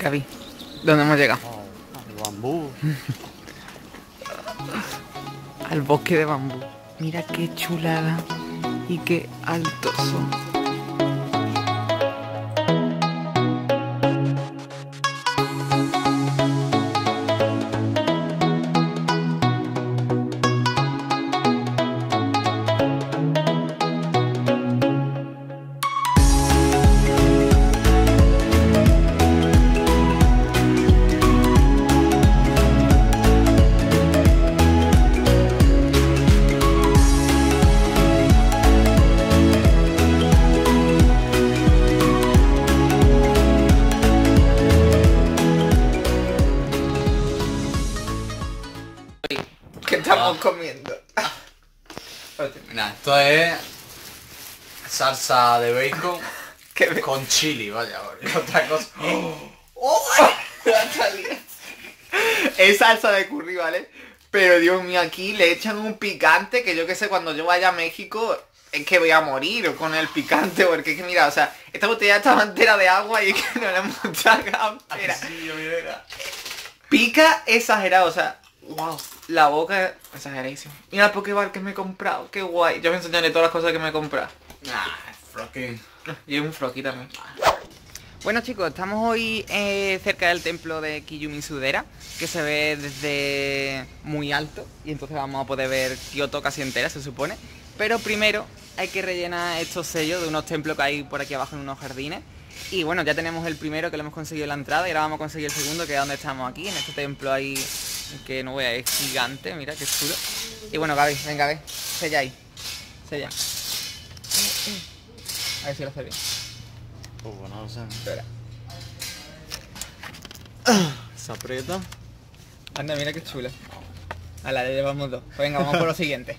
Gaby, ¿dónde hemos llegado? Al bambú. Al bosque de bambú. Mira qué chulada y qué altos son. ¿Qué estamos comiendo? Mira, esto es salsa de bacon ¿Qué con chili, vaya, porque otra cosa. Es salsa de curry, ¿vale? Pero Dios mío, aquí le echan un picante que yo que sé, cuando yo vaya a México es que voy a morir con el picante, porque es que mira, o sea, esta botella estaba entera de agua y es que no la hemos tragado. Mira, Sí, mira. pica exagerado, o sea, wow, la boca es exageradísima. Mira el Pokéball que me he comprado, qué guay. Yo me enseñaré todas las cosas que me he comprado. Nah, fucking. Y un froqui también. Bueno chicos, estamos hoy cerca del templo de Kiyumi Sudera, que se ve desde muy alto, y entonces vamos a poder ver Kioto casi entera, se supone. Pero primero hay que rellenar estos sellos de unos templos que hay por aquí abajo en unos jardines. Y bueno, ya tenemos el primero que lo hemos conseguido en la entrada y ahora vamos a conseguir el segundo, que es donde estamos aquí, en este templo ahí, que no voy a es gigante, mira qué chulo. Y bueno, Gaby, venga, ve, sella ahí, sella. A ver si lo hace bien. Pues bueno, no sé. Espera. Se aprieta. Anda, mira qué chula. A la de llevamos dos. Pues venga, vamos por lo siguiente.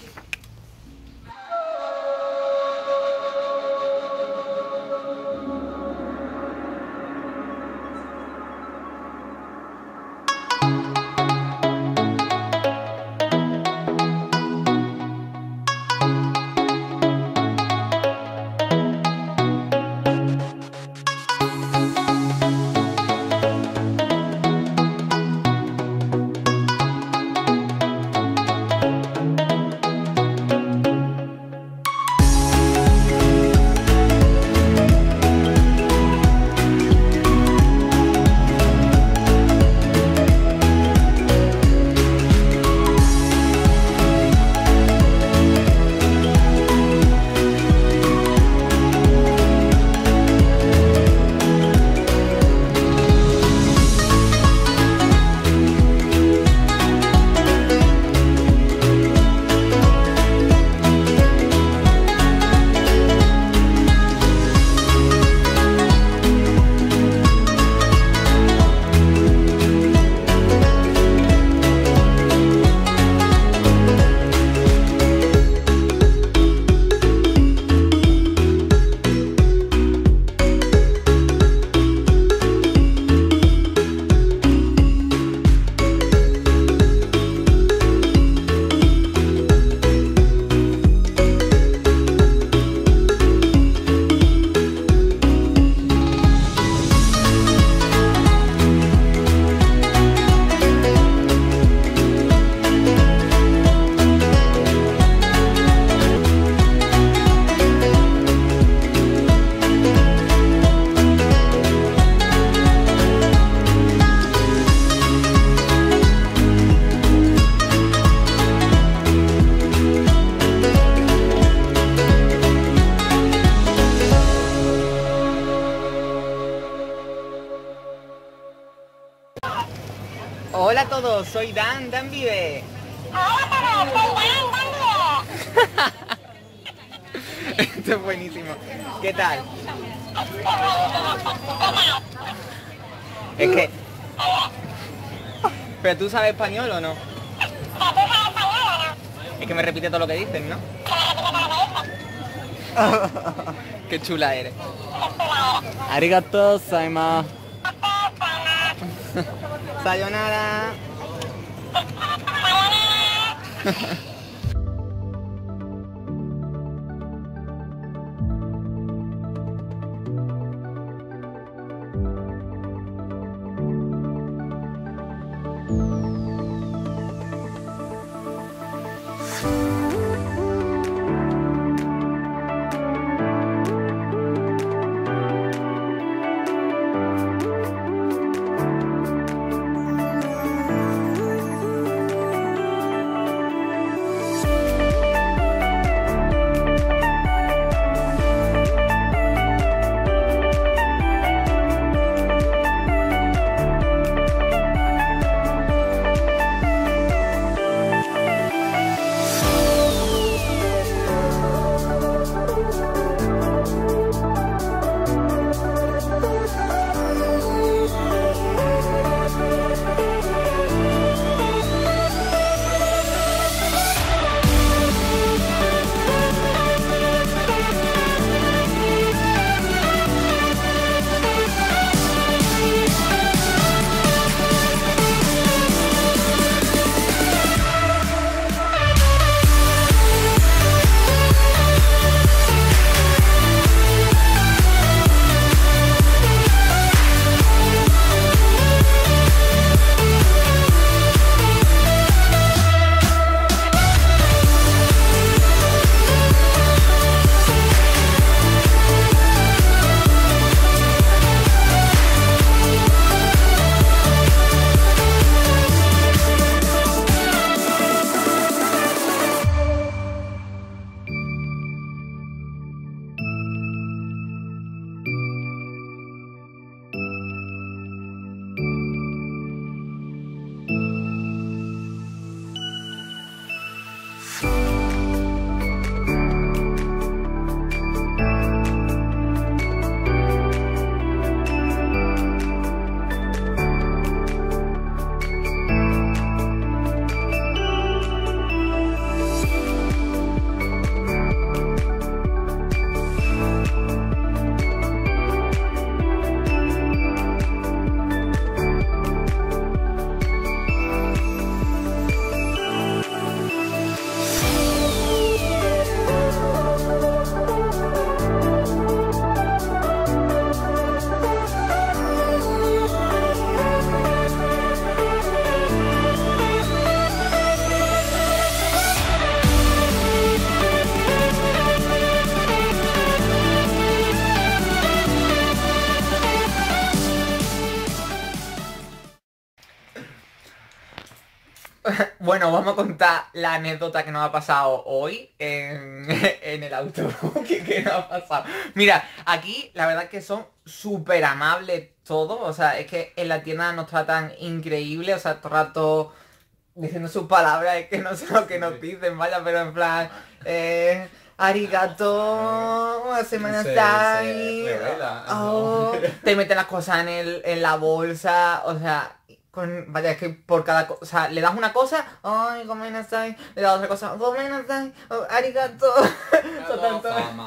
Hola a todos, soy Dan vive. Hola a todos, soy Dan vive. Esto es buenísimo. ¿Qué tal? Es que... ¿Pero tú sabes español o no? Es que me repite todo lo que dices, ¿no? Qué chula eres. Arigato, Saima. Sayonara. Bueno, vamos a contar la anécdota que nos ha pasado hoy en el autobús. ¿Qué nos ha pasado? Mira, aquí la verdad es que son súper amables todos. O sea, es que en la tienda nos tratan increíble. O sea, todo el rato diciendo sus palabras, es que no sé lo que nos dicen, vaya, pero en plan... arigato, Se revela, oh, te meten las cosas en la bolsa, o sea, vaya, es que por cada cosa, o sea, le das una cosa, ay, gomenasai, le das otra cosa, gomenasai, oh, arigato, Tanto.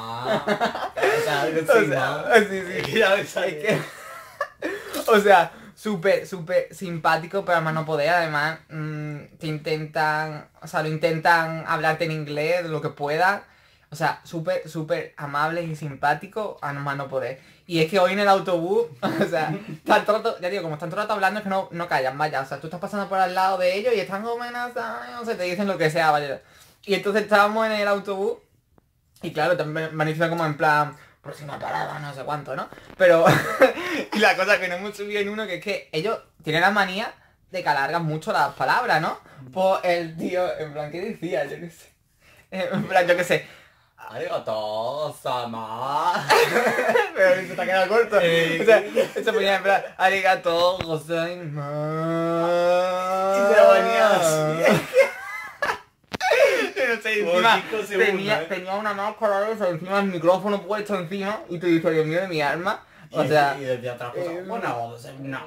o sea, sí. O sea, súper simpático, pero además no poder, además te intentan, o sea, lo intentan hablarte en inglés, lo que puedan. O sea, súper amables y simpáticos, a más no poder. Y es que hoy en el autobús, o sea, están todo el rato, ya digo, como están todo el rato hablando es que no callan, vaya. O sea, tú estás pasando por al lado de ellos y están amenazando, o sea, te dicen lo que sea, vaya. Y entonces estábamos en el autobús y claro, también van diciendo como en plan, próxima parada, no sé cuánto, ¿no? Pero, y la cosa que no hemos subido en uno, que es que ellos tienen la manía de que alargan mucho las palabras, ¿no? Pues el tío, en plan, ¿qué decía? Yo qué sé. En plan, yo qué sé. Arigato, sama. Pero se te ha quedado corto. O sea, se ponía en plan, arigato, gozaimasu. Y se ponía así. No sé, encima 5 segundos, tenía una máscara de eso, encima el micrófono puesto encima y te dice, Dios mío de mi alma. O sea, y desde atrás no.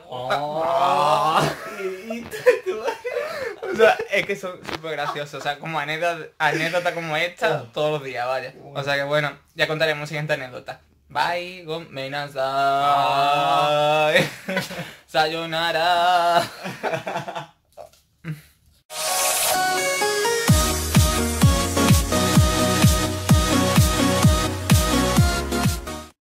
o sea, es que son súper graciosos. O sea, como anécdota como esta, todos los días, vaya. O sea que bueno, ya contaremos siguiente anécdota. Bye, gomenasai. Sayonara.